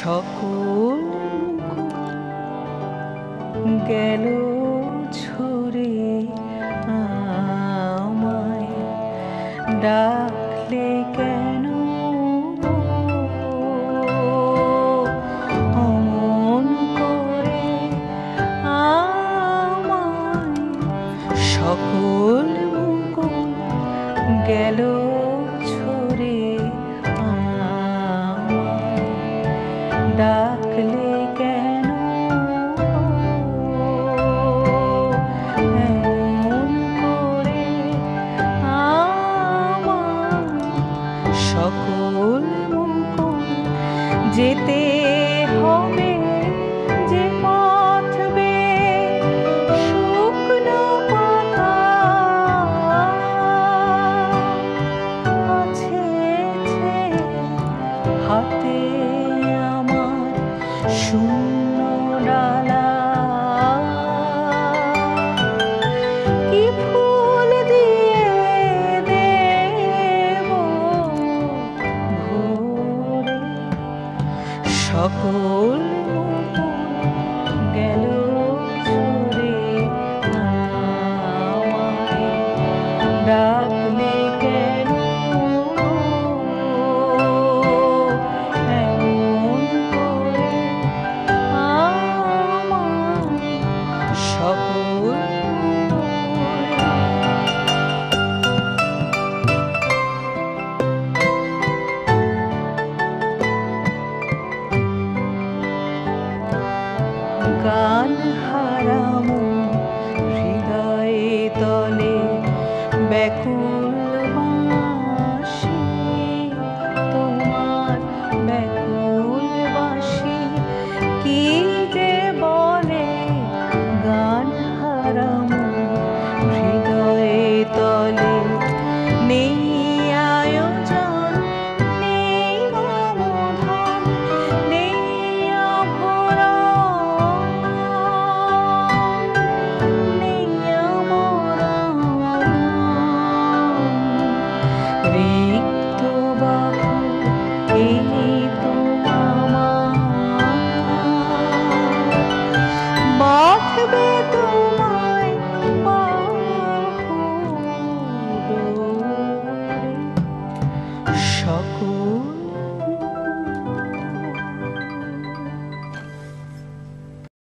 সকল গেল ছুড়ে আমায় ডাকলে কেন অমন করে আমায় সকল মুকুল গেল ছুড়ে আমায় ডাকলে কেন এমন করে আমায় সকল মুকুল যেতে হবে যে পথ বেয়ে শুকনো পাতা আছে হাতে আমার শূন্য ডালা কি ফুল দিয়ে দেব ভোরে সকল